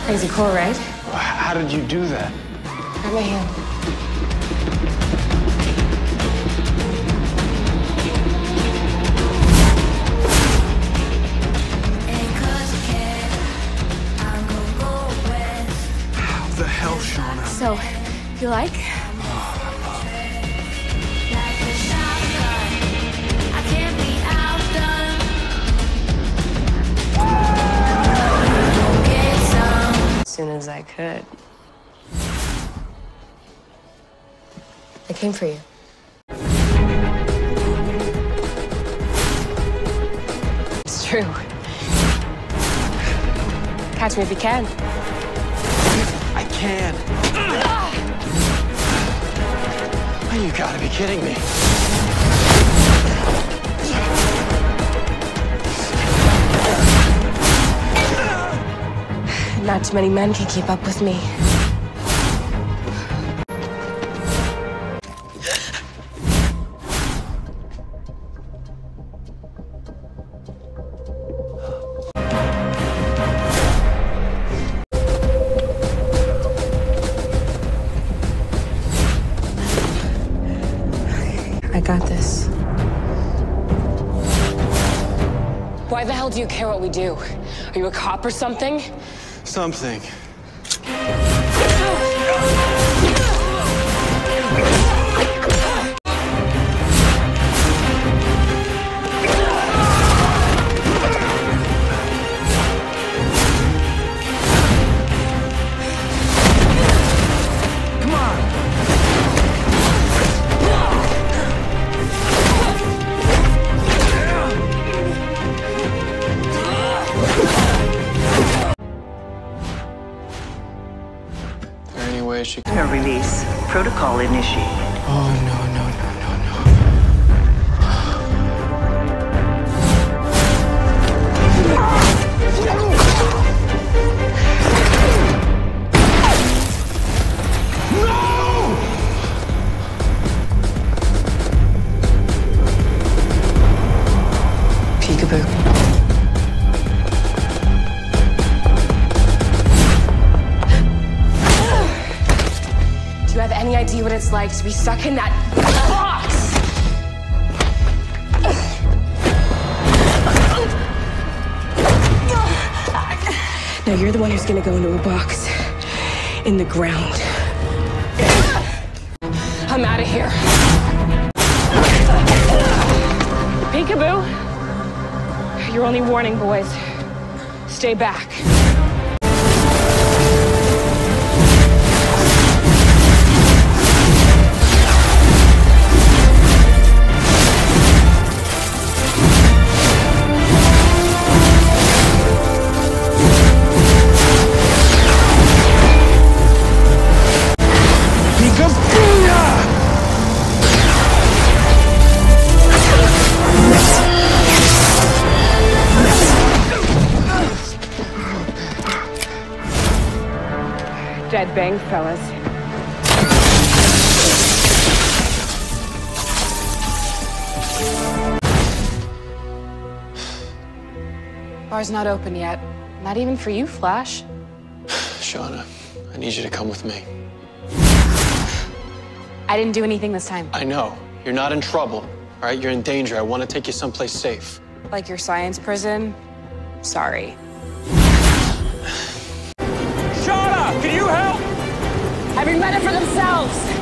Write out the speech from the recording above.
Crazy cool, right? How did you do that? Grab my hand. How the hell, Shawna? So, you like? As soon as I could. I came for you. It's true. Catch me if you can. I can. Oh, you gotta be kidding me. Not too many men can keep up with me. I got this. Why the hell do you care what we do? Are you a cop or something? Something. Her release. Protocol initiated. Oh, no. Peekaboo. Do you have any idea what it's like to be stuck in that box? Now you're the one who's gonna go into a box in the ground. I'm out of here. Peekaboo. Your only warning, boys. Stay back. Dead bang, fellas. Bar's not open yet. Not even for you, Flash. Shawna, I need you to come with me. I didn't do anything this time. I know. You're not in trouble, all right? You're in danger. I want to take you someplace safe. Like your science prison? Sorry. Shawna, can you help? Every minute for themselves!